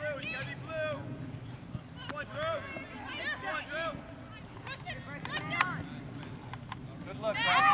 blue. It's gotta be blue. Come on, Drew. Come on, Drew. Push it. Push it. Good look, Frank.